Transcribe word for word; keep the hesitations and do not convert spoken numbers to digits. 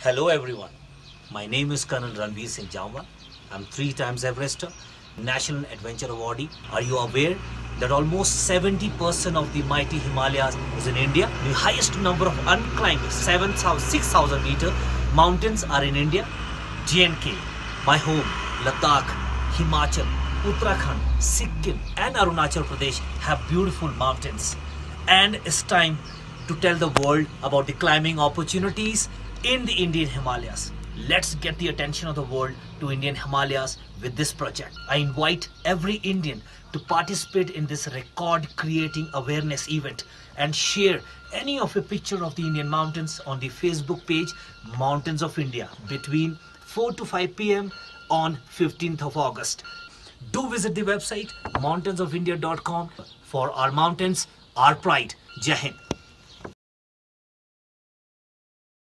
Hello everyone, my name is Colonel Ranveer Singh Jamwal. I'm three times Everester, National Adventure Awardee. Are you aware that almost seventy percent of the mighty Himalayas is in India? The highest number of unclimbed six thousand meter mountains are in India. J and K, my home, Ladakh, Himachal, Uttarakhand, Sikkim and Arunachal Pradesh have beautiful mountains. And it's time to tell the world about the climbing opportunities in the Indian Himalayas. Let's get the attention of the world to Indian Himalayas with this project. I invite every Indian to participate in this record creating awareness event and share any of a picture of the Indian mountains on the Facebook page Mountains of India between four to five p m on fifteenth of August. Do visit the website mountains of india dot com for our mountains, our pride. Jai Hind.